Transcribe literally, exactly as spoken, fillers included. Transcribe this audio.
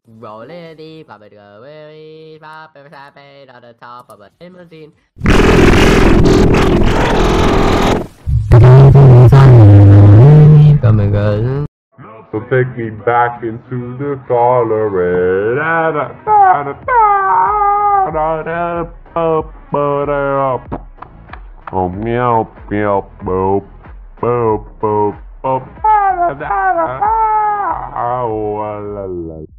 Rolling deep, I'm gonna weary, pop every time on the top of a limousine. Come and go. So take me back into the color. Oh meow meow boop boop boop boop. Oh la la.